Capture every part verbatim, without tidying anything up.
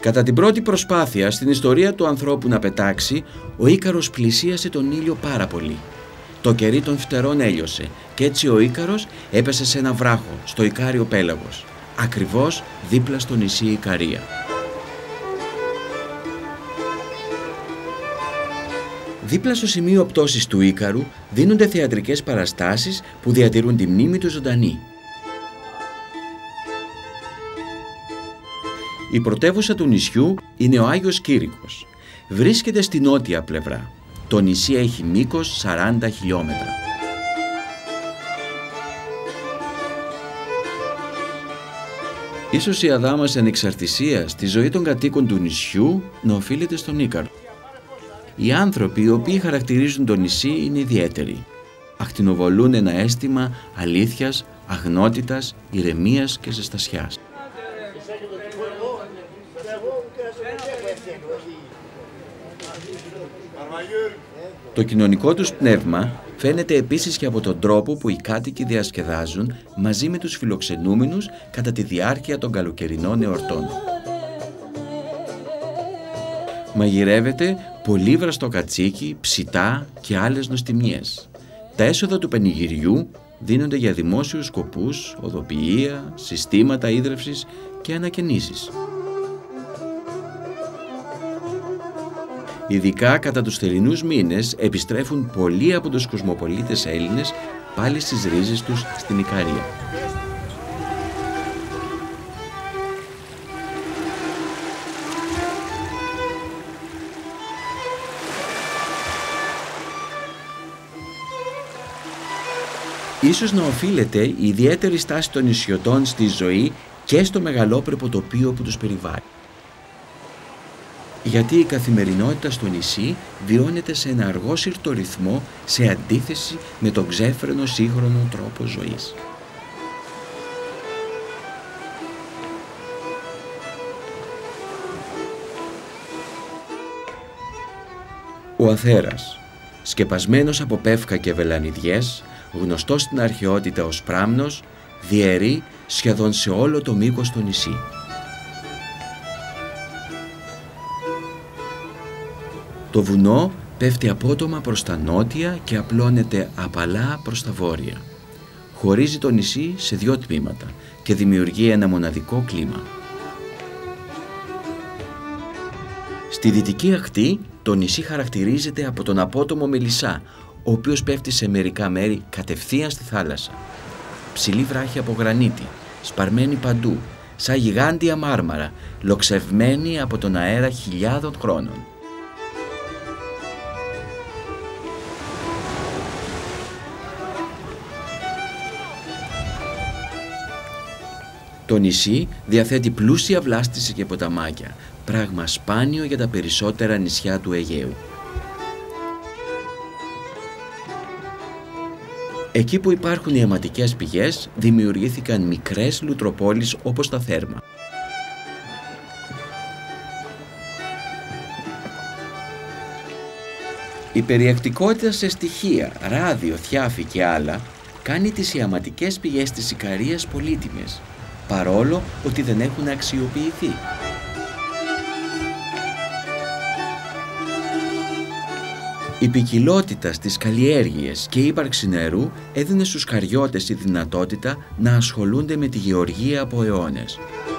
Κατά την πρώτη προσπάθεια στην ιστορία του ανθρώπου να πετάξει, ο Ίκαρος πλησίασε τον ήλιο πάρα πολύ. Το κερί των φτερών έλειωσε και έτσι ο Ίκαρος έπεσε σε ένα βράχο, στο Ικάριο πέλαγος, ακριβώς δίπλα στο νησί Ικαρία. Δίπλα στο σημείο πτώσης του Ίκαρου δίνονται θεατρικές παραστάσεις που διατηρούν τη μνήμη του ζωντανή. Η πρωτεύουσα του νησιού είναι ο Άγιος Κήρυκος. Βρίσκεται στη νότια πλευρά. Το νησί έχει μήκος σαράντα χιλιόμετρα. Ίσως η αδάμας ανεξαρτησία στη ζωή των κατοίκων του νησιού να οφείλεται στον Ίκαρο. Οι άνθρωποι οι οποίοι χαρακτηρίζουν το νησί είναι ιδιαίτεροι. Ακτινοβολούν ένα αίσθημα αλήθειας, αγνότητας, ηρεμίας και ζεστασιάς. Το κοινωνικό τους πνεύμα φαίνεται επίσης και από τον τρόπο που οι κάτοικοι διασκεδάζουν μαζί με τους φιλοξενούμενους κατά τη διάρκεια των καλοκαιρινών εορτών. Μαγειρεύεται πολύ βραστό κατσίκι, ψητά και άλλες νοστιμιές. Τα έσοδα του πανηγυριού δίνονται για δημόσιους σκοπούς, οδοποιία, συστήματα ίδρευσης και ανακαινήσεις. Ειδικά κατά τους θερινούς μήνες επιστρέφουν πολλοί από τους κοσμοπολίτες Έλληνες πάλι στις ρίζες τους στην Ικαρία. Ίσως να οφείλεται η ιδιαίτερη στάση των νησιωτών στη ζωή και στο μεγαλόπρεπο τοπίο που τους περιβάλλει. Γιατί η καθημερινότητα στο νησί βιώνεται σε ένα αργόσυρτο ρυθμό σε αντίθεση με τον ξέφρενο σύγχρονο τρόπο ζωής. Ο Αθέρας, σκεπασμένος από πεύκα και βελανιδιές, γνωστός στην αρχαιότητα ως Πράμνος, διαιρεί σχεδόν σε όλο το μήκος του νησί. Το βουνό πέφτει απότομα προς τα νότια και απλώνεται απαλά προς τα βόρεια. Χωρίζει το νησί σε δύο τμήματα και δημιουργεί ένα μοναδικό κλίμα. Στη δυτική ακτή το νησί χαρακτηρίζεται από τον απότομο Μελισσά, ο οποίος πέφτει σε μερικά μέρη κατευθείαν στη θάλασσα. Ψηλή βράχη από γρανίτη, σπαρμένη παντού, σαν γιγάντια μάρμαρα, λοξευμένη από τον αέρα χιλιάδων χρόνων. Το νησί διαθέτει πλούσια βλάστηση και ποταμάκια, πράγμα σπάνιο για τα περισσότερα νησιά του Αιγαίου. Εκεί που υπάρχουν ιαματικές πηγές, δημιουργήθηκαν μικρές λουτροπόλεις όπως τα Θέρμα. Η περιεκτικότητα σε στοιχεία, ράδιο, θιάφη και άλλα κάνει τις ιαματικές πηγές της Ικαρίας πολύτιμες, παρόλο ότι δεν έχουν αξιοποιηθεί. Η ποικιλότητα στις καλλιέργειες και η ύπαρξη νερού έδινε στους καριώτες τη δυνατότητα να ασχολούνται με τη γεωργία από αιώνες.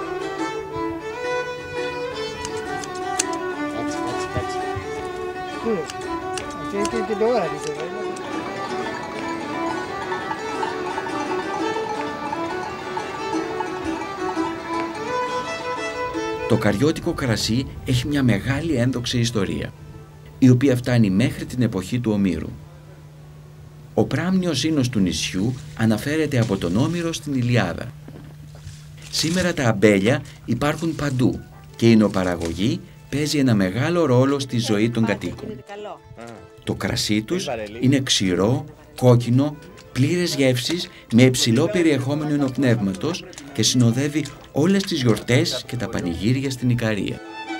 Το καριώτικο κρασί έχει μια μεγάλη ένδοξη ιστορία, η οποία φτάνει μέχρι την εποχή του Ομήρου. Ο πράμνιος ίνος του νησιού αναφέρεται από τον Όμηρο στην Ηλιάδα. Σήμερα τα αμπέλια υπάρχουν παντού και η ινοπαραγωγή παίζει ένα μεγάλο ρόλο στη ζωή των κατοίκων. Το κρασί τους είναι ξηρό, κόκκινο, πλήρες γεύσης με υψηλό περιεχόμενο ινοπνεύματος και συνοδεύει όλες τις γιορτές και τα πανηγύρια στην Ικαρία.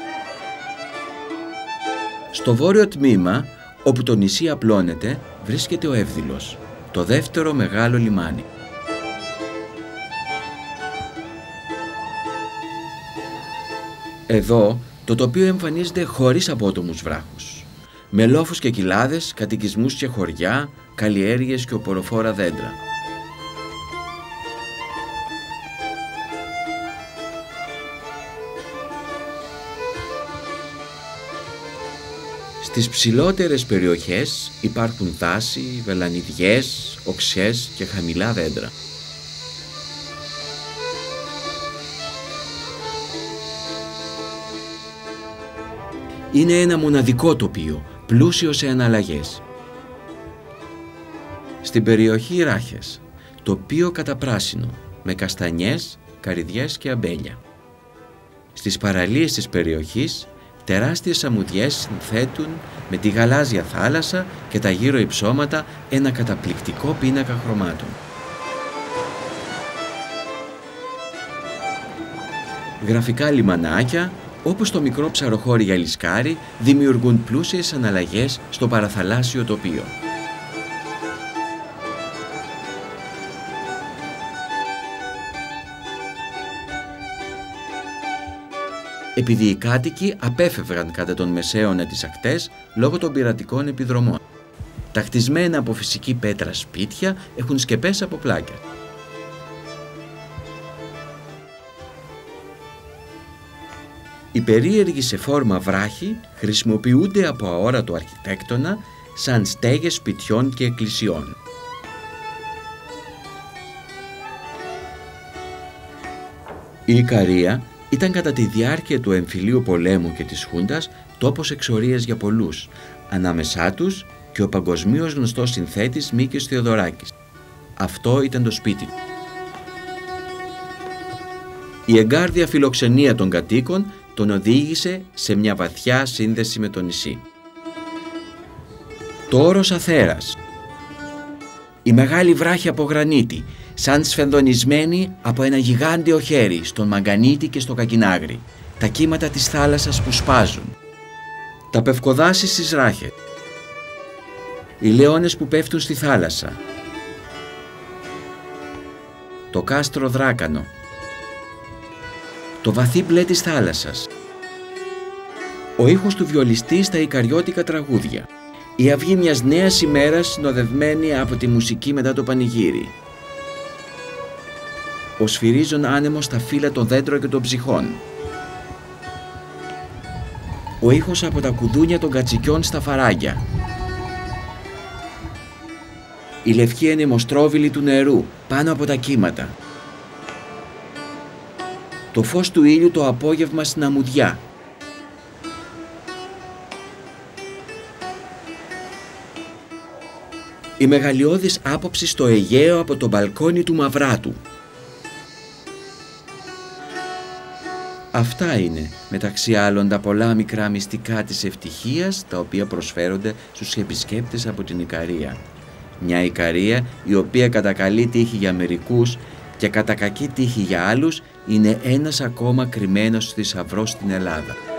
Στο βόρειο τμήμα, όπου το νησί απλώνεται, βρίσκεται ο Εύδηλος, το δεύτερο μεγάλο λιμάνι. Εδώ το τοπίο εμφανίζεται χωρίς απότομους βράχους, με λόφους και κοιλάδες, κατοικισμούς και χωριά, καλλιέργειες και οποροφόρα δέντρα. Στις ψηλότερες περιοχές υπάρχουν δάση, βελανιδιές, οξιές και χαμηλά δέντρα. Είναι ένα μοναδικό τοπίο, πλούσιο σε αναλλαγές. Στην περιοχή Ράχες, τοπίο καταπράσινο, με καστανιές, καρυδιές και αμπέλια. Στις παραλίες της περιοχής, τεράστιες αμμουδιές συνθέτουν με τη γαλάζια θάλασσα και τα γύρω υψώματα ένα καταπληκτικό πίνακα χρωμάτων. Γραφικά λιμανάκια, όπως το μικρό ψαροχώρι Γυαλισκάρι, δημιουργούν πλούσιες αναλλαγές στο παραθαλάσσιο τοπίο. Επειδή οι κάτοικοι απέφευγαν κατά τον Μεσαίωνα τις ακτές λόγω των πειρατικών επιδρομών. Τα χτισμένα από φυσική πέτρα σπίτια έχουν σκεπές από πλάκια. Οι περίεργοι σε φόρμα βράχοι χρησιμοποιούνται από αόρατο αρχιτέκτονα σαν στέγες σπιτιών και εκκλησιών. Η Ικαρία ήταν κατά τη διάρκεια του εμφυλίου πολέμου και της Χούντας τόπος εξορίας για πολλούς, ανάμεσά τους και ο παγκοσμίως γνωστός συνθέτης Μίκης Θεοδωράκης. Αυτό ήταν το σπίτι του. Η εγκάρδια φιλοξενία των κατοίκων τον οδήγησε σε μια βαθιά σύνδεση με το νησί. Το όρος Αθέρας, η μεγάλη βράχη από γρανίτη, σαν σφενδονισμένη από ένα γιγάντιο χέρι στον Μαγκανίτη και στο Κακινάγρι, τα κύματα της θάλασσας που σπάζουν, τα πευκοδάσι στις Ράχες, οι λεώνες που πέφτουν στη θάλασσα, το κάστρο Δράκανο, το βαθύ μπλε της θάλασσας, ο ήχος του βιολιστή στα ικαριώτικα τραγούδια, η αυγή μιας νέας ημέρας συνοδευμένη από τη μουσική μετά το πανηγύρι, ο σφυρίζων άνεμος στα φύλλα των δέντρων και των ψυχών, ο ήχος από τα κουδούνια των κατσικιών στα φαράγγια, η λευκή ανεμοστρόβιλη του νερού πάνω από τα κύματα, το φως του ήλιου το απόγευμα στην αμμουδιά, η μεγαλειώδης άποψη στο Αιγαίο από το μπαλκόνι του Μαυράτου. Αυτά είναι, μεταξύ άλλων, τα πολλά μικρά μυστικά της ευτυχίας, τα οποία προσφέρονται στους επισκέπτες από την Ικαρία. Μια Ικαρία η οποία κατά καλή τύχη για μερικούς και κατά κακή τύχη για άλλους είναι ένας ακόμα κρυμμένος θησαυρός στην Ελλάδα.